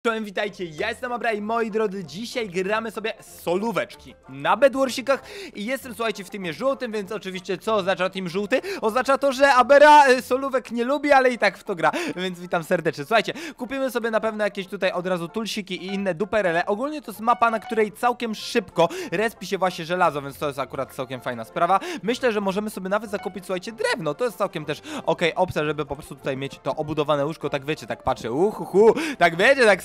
Czołem, witajcie, ja jestem Abra i moi drodzy, dzisiaj gramy sobie solóweczki na Bedwarsikach i jestem, słuchajcie, w teamie żółtym, więc oczywiście co oznacza team żółty? Oznacza to, że Abera solówek nie lubi, ale i tak w to gra, więc witam serdecznie. Słuchajcie, kupimy sobie na pewno jakieś tutaj od razu tulsiki i inne duperele. Ogólnie to jest mapa, na której całkiem szybko respi się właśnie żelazo, więc to jest akurat całkiem fajna sprawa. Myślę, że możemy sobie nawet zakupić, słuchajcie, drewno, to jest całkiem też okej, opcja, żeby po prostu tutaj mieć to obudowane łóżko, tak wiecie, tak patrzę, tak wiecie, tak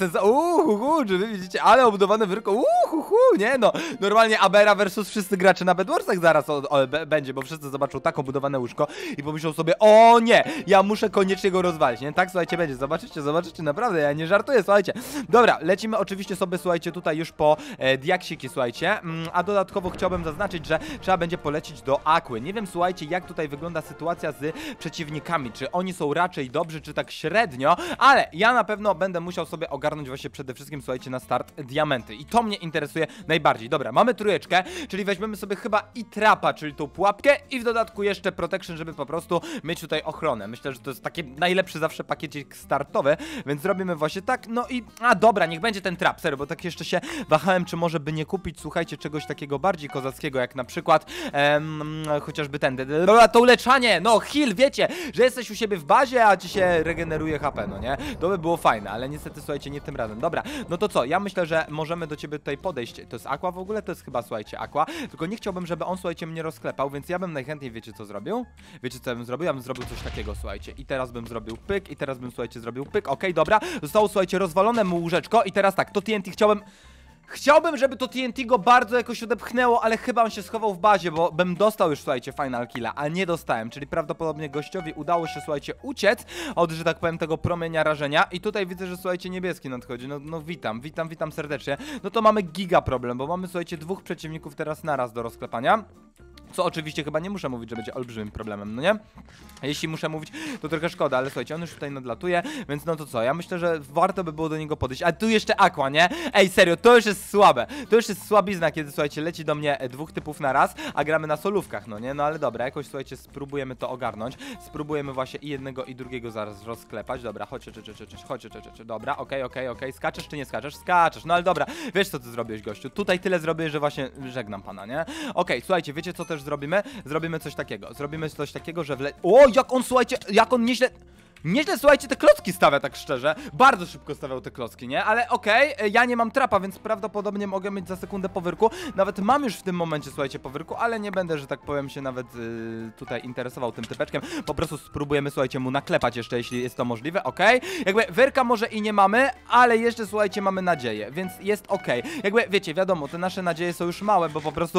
czy wy widzicie, ale obudowane wyrko, nie no, normalnie Abera versus wszyscy gracze na Bedwarsach zaraz będzie, bo wszyscy zobaczą tak obudowane łóżko i pomyślą sobie, o nie, ja muszę koniecznie go rozwalić, nie, tak, słuchajcie, będzie, zobaczycie, naprawdę, ja nie żartuję, słuchajcie, dobra, lecimy oczywiście sobie, słuchajcie, tutaj już po diaksiki, słuchajcie, a dodatkowo chciałbym zaznaczyć, że trzeba będzie polecić do Aquy, nie wiem, słuchajcie, jak tutaj wygląda sytuacja z przeciwnikami, czy oni są raczej dobrzy, czy tak średnio, ale ja na pewno będę musiał sobie ogarnąć właśnie przede wszystkim, słuchajcie, na start diamenty i to mnie interesuje najbardziej. Dobra, mamy trójeczkę, czyli weźmiemy sobie chyba i trapa, czyli tą pułapkę i w dodatku jeszcze protection, żeby po prostu mieć tutaj ochronę. Myślę, że to jest taki najlepszy zawsze pakiecik startowy, więc zrobimy właśnie tak, no i, dobra, niech będzie ten trap, serio, bo tak jeszcze się wahałem, czy może by nie kupić, słuchajcie, czegoś takiego bardziej kozackiego, jak na przykład chociażby ten, to uleczanie, no heal, wiecie, że jesteś u siebie w bazie, a ci się regeneruje HP, no nie? To by było fajne, ale niestety, słuchajcie, nie tym razem. Dobra, no to co? Ja myślę, że możemy do ciebie tutaj podejść. To jest Aqua w ogóle? To jest chyba, słuchajcie, Aqua. Tylko nie chciałbym, żeby on, słuchajcie, mnie rozklepał, więc ja bym najchętniej, wiecie co zrobił? Wiecie co ja bym zrobił? Ja bym zrobił coś takiego, słuchajcie. I teraz bym zrobił pyk, i teraz bym, słuchajcie, zrobił pyk. Okej, dobra. Zostało, słuchajcie, rozwalone mu łóżeczko i teraz tak, to TNT Chciałbym, żeby to TNT go bardzo jakoś odepchnęło, ale chyba on się schował w bazie, bo bym dostał już, słuchajcie, final killa, a nie dostałem, czyli prawdopodobnie gościowi udało się, słuchajcie, uciec od, że tak powiem, tego promienia rażenia i tutaj widzę, że, słuchajcie, niebieski nadchodzi, no witam serdecznie, no to mamy giga problem, bo mamy, słuchajcie, dwóch przeciwników teraz naraz do rozklepania. Co oczywiście chyba nie muszę mówić, że będzie olbrzymim problemem, no nie? Jeśli muszę mówić, to trochę szkoda, ale słuchajcie, on już tutaj nadlatuje, więc no to co, ja myślę, że warto by było do niego podejść, a tu jeszcze Aqua, nie? Ej, serio, to już jest słabe, to już jest słabizna, kiedy, słuchajcie, leci do mnie dwóch typów na raz, a gramy na solówkach, no nie? No ale dobra, jakoś, słuchajcie, spróbujemy to ogarnąć, spróbujemy właśnie i jednego i drugiego zaraz rozklepać, dobra, chodźcie, dobra, okej, skaczesz czy nie skaczesz? Skaczesz, no ale dobra, wiesz co ty zrobiłeś, gościu, tutaj tyle zrobiłeś, że właśnie żegnam pana, nie? Okej, słuchajcie, wiecie co też zrobimy? Zrobimy coś takiego, że O, jak on, słuchajcie, jak on nieźle, słuchajcie, te klocki stawia, tak szczerze. Bardzo szybko stawiał te klocki, nie? Ale okej, ja nie mam trapa, więc prawdopodobnie mogę mieć za sekundę powyrku. Nawet mam już w tym momencie, słuchajcie, powyrku, ale nie będę, że tak powiem, się nawet tutaj interesował tym typeczkiem. Po prostu spróbujemy, słuchajcie, mu naklepać jeszcze, jeśli jest to możliwe, okej? Jakby wyrka może i nie mamy, ale jeszcze, słuchajcie, mamy nadzieję, więc jest okej. Jakby, wiecie, wiadomo, te nasze nadzieje są już małe, bo po prostu...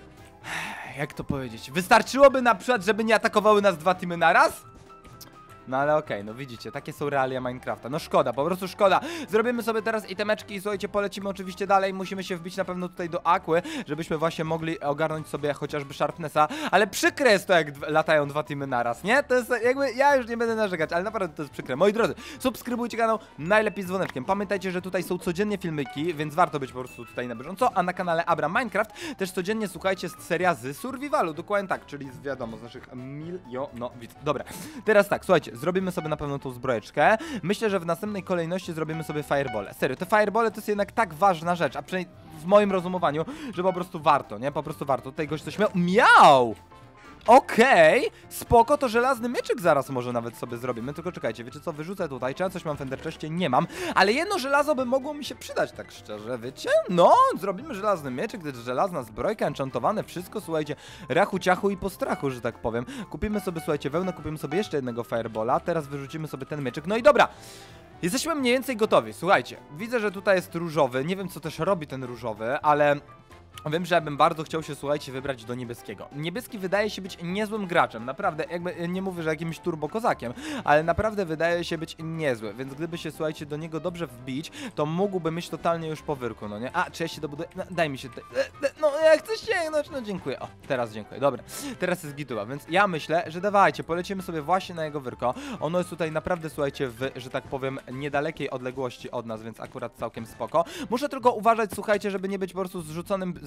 Jak to powiedzieć? Wystarczyłoby na przykład, żeby nie atakowały nas dwa teamy naraz? No ale okej, no widzicie, takie są realia Minecrafta. No szkoda, po prostu szkoda. Zrobimy sobie teraz itemeczki i słuchajcie, polecimy oczywiście dalej. Musimy się wbić na pewno tutaj do Aquy, żebyśmy właśnie mogli ogarnąć sobie chociażby Sharpnessa. Ale przykre jest to, jak latają dwa teamy naraz, nie? To jest jakby, ja już nie będę narzekać, ale naprawdę to jest przykre. Moi drodzy, subskrybujcie kanał, najlepiej z dzwoneczkiem. Pamiętajcie, że tutaj są codziennie filmiki, więc warto być po prostu tutaj na bieżąco. A na kanale Abra Minecraft też codziennie, słuchajcie, seria z survivalu, dokładnie tak, czyli wiadomo, z naszych milionowiców. Dobra, teraz tak, słuchajcie, zrobimy sobie na pewno tą zbrojeczkę. Myślę, że w następnej kolejności zrobimy sobie firebole. Serio, te firebole to jest jednak tak ważna rzecz, a przynajmniej w moim rozumowaniu, że po prostu warto, nie? Po prostu warto. Tutaj gość coś miał! Okej, spoko, to żelazny mieczyk zaraz może nawet sobie zrobimy, tylko czekajcie, wiecie co, wyrzucę tutaj, czy ja coś mam w enderchestie? Nie mam, ale jedno żelazo by mogło mi się przydać, tak szczerze, wiecie? No, zrobimy żelazny mieczyk, to jest żelazna zbrojka, enchantowane, wszystko, słuchajcie, rachu, ciachu i po strachu, że tak powiem. Kupimy sobie, słuchajcie, wełnę, kupimy sobie jeszcze jednego firebola, teraz wyrzucimy sobie ten mieczyk, no i dobra. Jesteśmy mniej więcej gotowi, słuchajcie, widzę, że tutaj jest różowy, nie wiem co też robi ten różowy, ale... Wiem, że ja bym bardzo chciał się, słuchajcie, wybrać do niebieskiego. Niebieski wydaje się być niezłym graczem, naprawdę, jakby nie mówię, że jakimś turbokozakiem, ale naprawdę wydaje się być niezły, więc gdyby się, słuchajcie, do niego dobrze wbić, to mógłby mieć totalnie już powyrku, no nie? A, czy ja się dobuduję? No, daj mi się no, ja chcę sięgnąć, no dziękuję. O, teraz dziękuję, dobra, teraz jest gituwa, więc ja myślę, że dawajcie, polecimy sobie właśnie na jego wyrko. Ono jest tutaj naprawdę, słuchajcie, w, że tak powiem, niedalekiej odległości od nas, więc akurat całkiem spoko. Muszę tylko uważać, słuchajcie, żeby nie być po prostu zrzuconym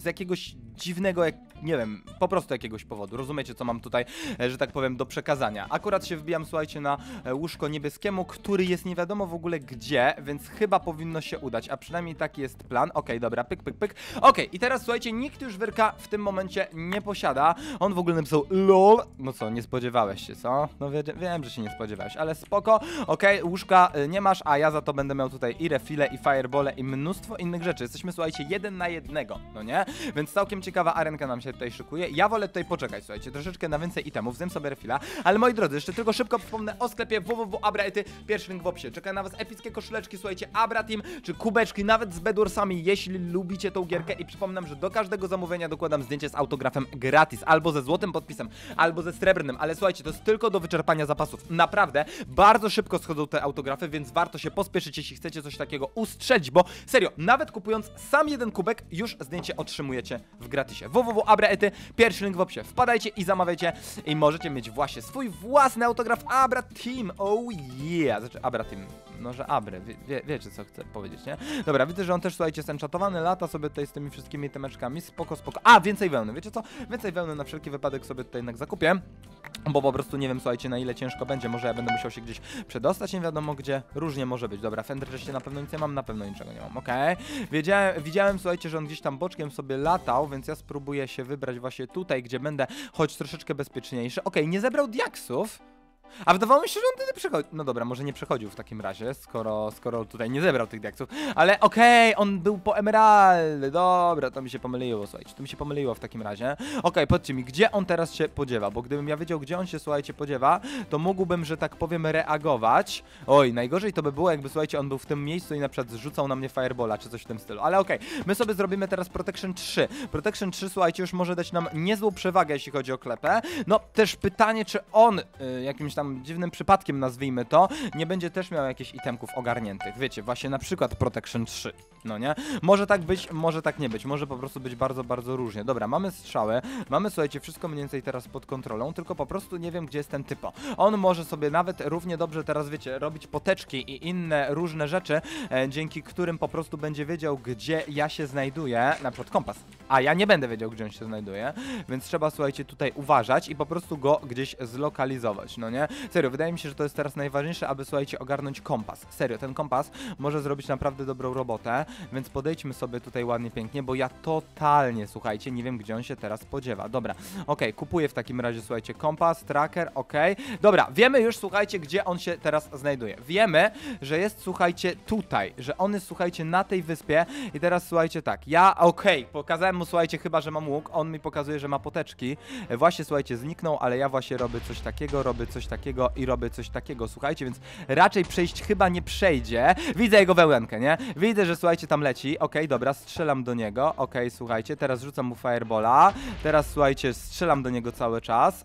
z jakiegoś dziwnego, nie wiem, po prostu jakiegoś powodu. Rozumiecie, co mam tutaj, że tak powiem, do przekazania. Akurat się wbijam, słuchajcie, na łóżko niebieskiemu, który jest nie wiadomo w ogóle gdzie, więc chyba powinno się udać, a przynajmniej taki jest plan. Okej, dobra, pyk, pyk, pyk. Okej, i teraz słuchajcie, nikt już wyrka w tym momencie nie posiada. On w ogóle napisał LOL. No co, nie spodziewałeś się, co? No wiem, że się nie spodziewałeś, ale spoko. Okej, łóżka nie masz, a ja za to będę miał tutaj i refile, i firebole, i mnóstwo innych rzeczy. Jesteśmy, słuchajcie, 1 na 1, no nie? Więc całkiem ciekawa arenka nam się tutaj szykuje. Ja wolę tutaj poczekać, słuchajcie, troszeczkę na więcej itemów, zjem sobie refila, ale moi drodzy, jeszcze tylko szybko przypomnę o sklepie www.abraety, pierwszy link w opisie. Czeka na was epickie koszuleczki, słuchajcie, Abra Team, czy kubeczki, nawet z Bedwarsami, jeśli lubicie tą gierkę, i przypominam, że do każdego zamówienia dokładam zdjęcie z autografem gratis, albo ze złotym podpisem, albo ze srebrnym, ale słuchajcie, to jest tylko do wyczerpania zapasów. Naprawdę, bardzo szybko schodzą te autografy, więc warto się pospieszyć, jeśli chcecie coś takiego ustrzelić, bo serio, nawet kupując sam jeden kubek, już zdjęcie otrzymujecie w gratisie. www.abraety, pierwszy link w opisie. Wpadajcie i zamawiajcie i możecie mieć właśnie swój własny autograf Abra Team. Oh yeah! Znaczy Abra Team. No, że Abry. Wiecie, co chcę powiedzieć, nie? Dobra, widzę, że on też, słuchajcie, jest enchantowany, lata sobie tutaj z tymi wszystkimi temeczkami. Spoko, spoko. A, więcej wełny. Wiecie co? Więcej wełny na wszelki wypadek sobie tutaj jednak zakupię. Bo po prostu nie wiem, słuchajcie, na ile ciężko będzie. Może ja będę musiał się gdzieś przedostać, nie wiadomo gdzie. Różnie może być. Dobra, Fenderze na pewno nic nie mam, na pewno niczego nie mam. Okej. Widziałem, słuchajcie, że on gdzieś tam boczkiem sobie latał, więc ja spróbuję się wybrać właśnie tutaj, gdzie będę choć troszeczkę bezpieczniejszy. Okej, nie zebrał diaksów. A wydawało mi się, że on wtedy przechodził. No dobra, może nie przechodził w takim razie, skoro tutaj nie zebrał tych diaksów. Ale okej, on był po emeraldy. Dobra, to mi się pomyliło, słuchajcie. To mi się pomyliło w takim razie. Okej, powiedzcie mi, gdzie on teraz się podziewa? Bo gdybym ja wiedział, gdzie on się, słuchajcie, podziewa, to mógłbym, że tak powiem, reagować. Oj, najgorzej to by było, jakby, słuchajcie, on był w tym miejscu i na przykład zrzucał na mnie firebola, czy coś w tym stylu. Ale okej, my sobie zrobimy teraz Protection 3. Protection 3, słuchajcie, już może dać nam niezłą przewagę, jeśli chodzi o klepę. No, też pytanie, czy on jakimś tam dziwnym przypadkiem, nazwijmy to, nie będzie też miał jakichś itemków ogarniętych. Wiecie, właśnie na przykład Protection 3, no nie? Może tak być, może tak nie być, może po prostu być bardzo, bardzo różnie. Dobra, mamy strzały, mamy, słuchajcie, wszystko mniej więcej teraz pod kontrolą, tylko po prostu nie wiem, gdzie jest ten typo. On może sobie nawet równie dobrze teraz, wiecie, robić poteczki i inne różne rzeczy, dzięki którym po prostu będzie wiedział, gdzie ja się znajduję, na przykład kompas, a ja nie będę wiedział, gdzie on się znajduje, więc trzeba, słuchajcie, tutaj uważać i po prostu go gdzieś zlokalizować, no nie? Serio, wydaje mi się, że to jest teraz najważniejsze, aby, słuchajcie, ogarnąć kompas. Serio, ten kompas może zrobić naprawdę dobrą robotę, więc podejdźmy sobie tutaj ładnie, pięknie, bo ja totalnie, słuchajcie, nie wiem, gdzie on się teraz podziewa. Dobra, okej, kupuję w takim razie, słuchajcie, kompas, tracker, okej. Dobra, wiemy już, słuchajcie, gdzie on się teraz znajduje. Wiemy, że jest, słuchajcie, tutaj, że on jest, słuchajcie, na tej wyspie i teraz, słuchajcie, tak, ja, pokazałem mu, słuchajcie, chyba, że mam łuk, on mi pokazuje, że ma poteczki. Właśnie, słuchajcie, zniknął, ale ja właśnie robię coś takiego i robię coś takiego, słuchajcie, więc raczej przejść chyba nie przejdzie. Widzę jego wełenkę, nie? Widzę, że, słuchajcie, tam leci. Okej, dobra, strzelam do niego. Okej, słuchajcie, teraz rzucam mu firebola. Teraz, słuchajcie, strzelam do niego cały czas.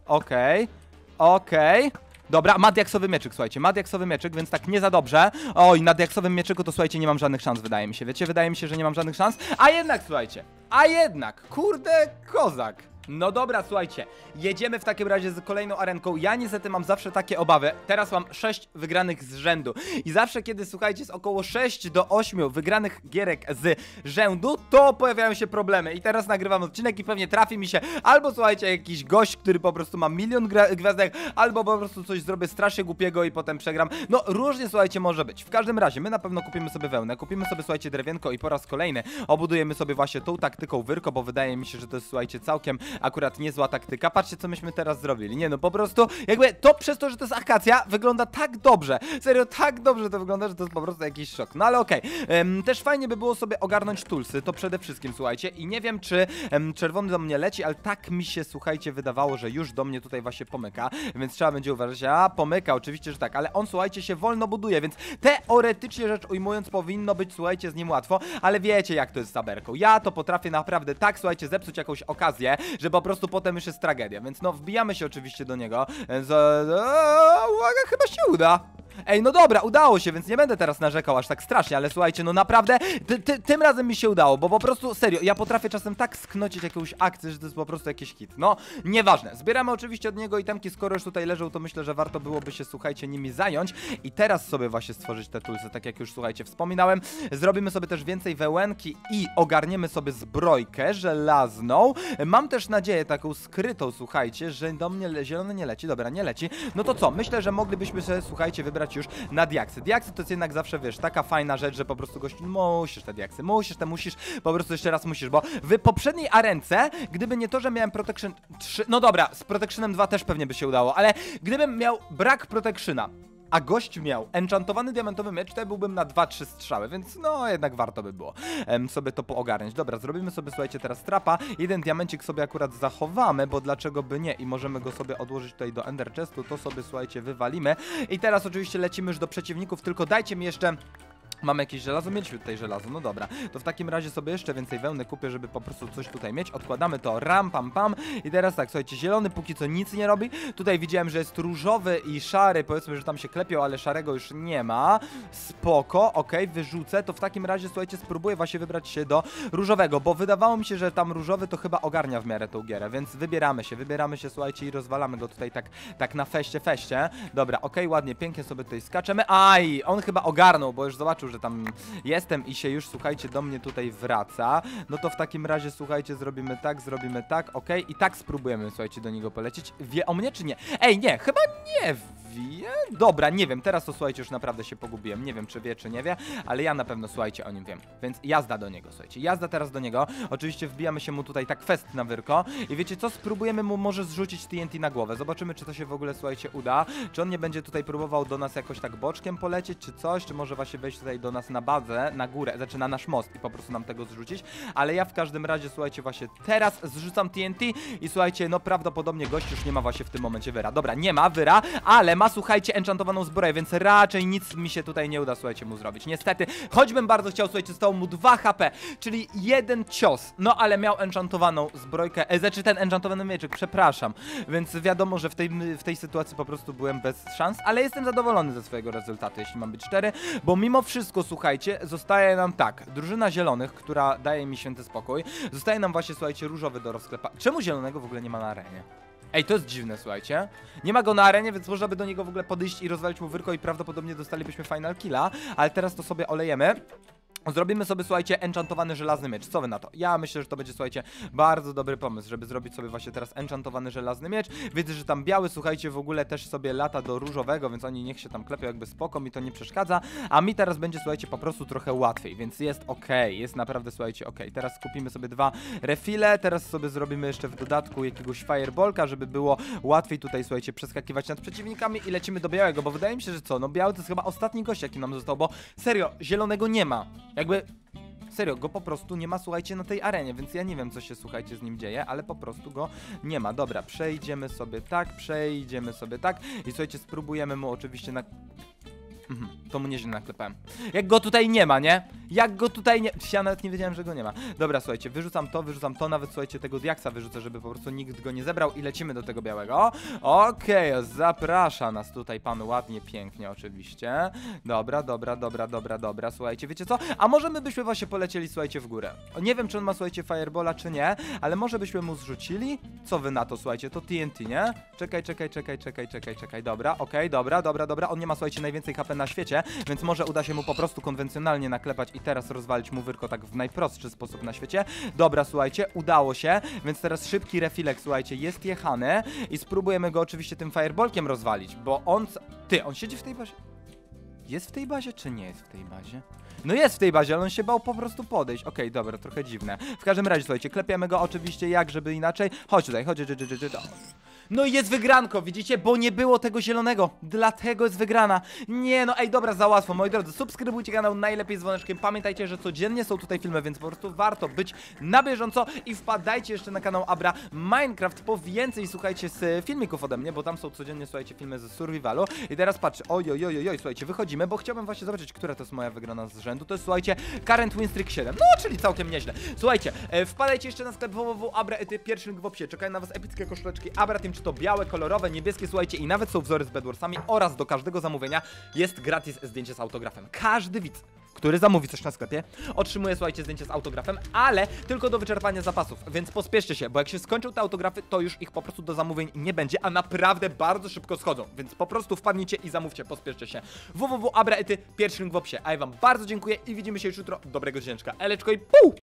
Okej. Dobra, ma diaksowy mieczyk, słuchajcie, ma diaksowy mieczyk, więc tak nie za dobrze. Oj, na diaksowym mieczyku to, słuchajcie, nie mam żadnych szans, wydaje mi się, wiecie? Wydaje mi się, że nie mam żadnych szans, a jednak, słuchajcie, kurde, kozak. No dobra, słuchajcie, jedziemy w takim razie z kolejną arenką. Ja niestety mam zawsze takie obawy. Teraz mam 6 wygranych z rzędu. I zawsze, kiedy, słuchajcie, jest około 6 do 8 wygranych gierek z rzędu, to pojawiają się problemy. I teraz nagrywam odcinek i pewnie trafi mi się albo, słuchajcie, jakiś gość, który po prostu ma milion gwiazdek, albo po prostu coś zrobię strasznie głupiego i potem przegram. No, różnie, słuchajcie, może być. W każdym razie, my na pewno kupimy sobie wełnę, kupimy sobie, słuchajcie, drewienko i po raz kolejny obudujemy sobie właśnie tą taktyką wyrko, bo wydaje mi się, że to jest, słuchajcie, całkiem akurat niezła taktyka. Patrzcie, co myśmy teraz zrobili. Nie no, po prostu jakby to przez to, że to jest akacja, wygląda tak dobrze. Serio, tak dobrze to wygląda, że to jest po prostu jakiś szok. No ale okej. Też fajnie by było sobie ogarnąć tulsy, to przede wszystkim, słuchajcie. I nie wiem, czy czerwony do mnie leci, ale tak mi się, słuchajcie, wydawało, że już do mnie tutaj właśnie pomyka, więc trzeba będzie uważać. A, pomyka, oczywiście, że tak, ale on, słuchajcie, się wolno buduje, więc teoretycznie rzecz ujmując powinno być, słuchajcie, z nim łatwo, ale wiecie, jak to jest z Saberką. Ja to potrafię naprawdę tak, słuchajcie, zepsuć jakąś okazję, że po prostu potem już jest tragedia, więc no wbijamy się oczywiście do niego. Uwaga, chyba się uda. Ej, no dobra, udało się, więc nie będę teraz narzekał aż tak strasznie, ale słuchajcie, no naprawdę, tym razem mi się udało, bo po prostu, serio, ja potrafię czasem tak sknocić jakąś akcję, że to jest po prostu jakiś hit. No, nieważne. Zbieramy oczywiście od niego itemki, skoro już tutaj leżą, to myślę, że warto byłoby się, słuchajcie, nimi zająć i teraz sobie właśnie stworzyć te toolsy, tak jak już, słuchajcie, wspominałem. Zrobimy sobie też więcej wełenki i ogarniemy sobie zbrojkę żelazną. Mam też nadzieję taką skrytą, słuchajcie, że do mnie zielony nie leci. Dobra, nie leci. No to co? Myślę, że moglibyśmy się, słuchajcie, wybrać już na diaksy. Diaksy to jest jednak zawsze, wiesz, taka fajna rzecz, że po prostu gościu, musisz te diaksy, musisz, po prostu jeszcze raz musisz, bo w poprzedniej arence, gdyby nie to, że miałem protection 3, no dobra, z protectionem 2 też pewnie by się udało, ale gdybym miał brak protectiona, a gość miał enchantowany diamentowy miecz, to ja byłbym na 2-3 strzały, więc no jednak warto by było sobie to poogarniać. Dobra, zrobimy sobie, słuchajcie, teraz trapa. Jeden diamencik sobie akurat zachowamy, bo dlaczego by nie? I możemy go sobie odłożyć tutaj do ender chestu, to sobie, słuchajcie, wywalimy. I teraz oczywiście lecimy już do przeciwników, tylko dajcie mi jeszcze... Mamy jakieś żelazo? Mieliśmy tutaj żelazo, no dobra. To w takim razie sobie jeszcze więcej wełny kupię, żeby po prostu coś tutaj mieć. Odkładamy to, ram, pam, pam. I teraz tak, słuchajcie, zielony póki co nic nie robi. Tutaj widziałem, że jest różowy i szary, powiedzmy, że tam się klepią, ale szarego już nie ma. Spoko, okej, wyrzucę. To w takim razie, słuchajcie, spróbuję właśnie wybrać się do różowego, bo wydawało mi się, że tam różowy to chyba ogarnia w miarę tą gierę, więc wybieramy się, słuchajcie, i rozwalamy go tutaj tak na feście. Dobra, okej, ładnie, pięknie sobie tutaj skaczemy. Aj, on chyba ogarnął, bo już zobaczył, że tam jestem i się już, słuchajcie, do mnie tutaj wraca. No to w takim razie, słuchajcie, zrobimy tak, okej, i tak spróbujemy, słuchajcie, do niego polecieć. Wie o mnie czy nie? Ej, nie, chyba nie wie. Dobra, nie wiem, teraz to, słuchajcie, już naprawdę się pogubiłem. Nie wiem, czy wie, czy nie wie, ale ja na pewno, słuchajcie, o nim wiem. Więc jazda do niego, słuchajcie, jazda teraz do niego. Oczywiście wbijamy się mu tutaj tak fest na wyrko. I wiecie co? Spróbujemy mu może zrzucić TNT na głowę. Zobaczymy, czy to się w ogóle, słuchajcie, uda. Czy on nie będzie tutaj próbował do nas jakoś tak boczkiem polecieć, czy coś, czy może właśnie wejść tutaj do nas na bazę, na górę, znaczy na nasz most i po prostu nam tego zrzucić. Ale ja w każdym razie, słuchajcie, właśnie teraz zrzucam TNT i słuchajcie, no prawdopodobnie gość już nie ma właśnie w tym momencie wyra. Dobra, nie ma wyra, ale ma, słuchajcie, enchantowaną zbroję, więc raczej nic mi się tutaj nie uda, słuchajcie, mu zrobić. Niestety, choćbym bardzo chciał, słuchajcie, zostało mu 2 HP, czyli jeden cios. No ale miał enchantowaną zbrojkę, znaczy ten enchantowany mieczyk, przepraszam. Więc wiadomo, że w tej sytuacji po prostu byłem bez szans, ale jestem zadowolony ze swojego rezultatu, jeśli mam być szczery, bo mimo wszystko, słuchajcie, zostaje nam tak, drużyna zielonych, która daje mi święty spokój, zostaje nam właśnie, słuchajcie, różowy do rozklepa. Czemu zielonego w ogóle nie ma na arenie? Ej, to jest dziwne, słuchajcie. Nie ma go na arenie, więc można by do niego w ogóle podejść i rozwalić mu wyrko i prawdopodobnie dostalibyśmy final killa, ale teraz to sobie olejemy. Zrobimy sobie, słuchajcie, enchantowany żelazny miecz. Co wy na to? Ja myślę, że to będzie, słuchajcie, bardzo dobry pomysł, żeby zrobić sobie właśnie teraz enchantowany żelazny miecz. Widzę, że tam biały, słuchajcie, w ogóle też sobie lata do różowego, więc oni niech się tam klepią jakby spoko, mi to nie przeszkadza. A mi teraz będzie, słuchajcie, po prostu trochę łatwiej, więc jest okej, jest naprawdę, słuchajcie, okej. Teraz kupimy sobie 2 refile, teraz sobie zrobimy jeszcze w dodatku jakiegoś fireballka, żeby było łatwiej tutaj, słuchajcie, przeskakiwać nad przeciwnikami i lecimy do białego, bo wydaje mi się, że co? No biały to jest chyba ostatni gość, jaki nam został, bo serio, zielonego nie ma. Jakby, serio, go po prostu nie ma, słuchajcie, na tej arenie, więc ja nie wiem, co się, słuchajcie, z nim dzieje, ale po prostu go nie ma. Dobra, przejdziemy sobie tak i słuchajcie, spróbujemy mu oczywiście na... to mu nieźle naklepałem. Jak go tutaj nie ma, nie? Jak go tutaj nie... Ja nawet nie wiedziałem, że go nie ma. Dobra, słuchajcie, wyrzucam to, nawet, słuchajcie, tego diaksa wyrzucę, żeby po prostu nikt go nie zebrał i lecimy do tego białego. Okej, zaprasza nas tutaj pan ładnie, pięknie oczywiście. Dobra, słuchajcie, wiecie co? A może my byśmy właśnie polecieli, słuchajcie, w górę. Nie wiem, czy on ma, słuchajcie, firebola, czy nie, ale może byśmy mu zrzucili? Co wy na to, słuchajcie, to TNT, nie? Czekaj, dobra, okej, dobra, on nie ma, słuchajcie, najwięcej HP na świecie, więc może uda się mu po prostu konwencjonalnie naklepać i teraz rozwalić mu wyrko tak w najprostszy sposób na świecie. Dobra, słuchajcie, udało się, więc teraz szybki refilek, słuchajcie, jest jechany i spróbujemy go oczywiście tym fireballkiem rozwalić, bo on... on siedzi w tej bazie? Jest w tej bazie, czy nie jest w tej bazie? No jest w tej bazie, ale on się bał po prostu podejść. Okej, dobra, trochę dziwne. W każdym razie, słuchajcie, klepiemy go oczywiście jak, żeby inaczej. Chodź tutaj, chodź. No i jest wygranko, widzicie? Bo nie było tego zielonego, dlatego jest wygrana. Nie, no ej, dobra, za łatwo, moi drodzy. Subskrybujcie kanał, najlepiej z dzwoneczkiem. Pamiętajcie, że codziennie są tutaj filmy, więc po prostu warto być na bieżąco. I wpadajcie jeszcze na kanał Abra Minecraft po więcej, słuchajcie, z filmików ode mnie, bo tam są codziennie, słuchajcie, filmy ze survivalu. I teraz patrzę, oj, słuchajcie, wychodzimy, bo chciałbym właśnie zobaczyć, która to jest moja wygrana z rzędu. To jest, słuchajcie, current win streak 7, no, czyli całkiem nieźle. Słuchajcie, wpadajcie jeszcze na sklep www.abra.it, pierwszy link w opisie. Czekają na was epickie koszuleczki Abra Team czy to białe, kolorowe, niebieskie, słuchajcie, i nawet są wzory z Bedwarsami oraz do każdego zamówienia jest gratis zdjęcie z autografem. Każdy widz, który zamówi coś na sklepie, otrzymuje, słuchajcie, zdjęcie z autografem, ale tylko do wyczerpania zapasów, więc pospieszcie się, bo jak się skończą te autografy, to już ich po prostu do zamówień nie będzie, a naprawdę bardzo szybko schodzą, więc po prostu wpadnijcie i zamówcie, pospieszcie się. www.abraety, pierwszy link w opisie, a ja wam bardzo dziękuję i widzimy się już jutro. Dobrego dzieciączka, eleczko i pół!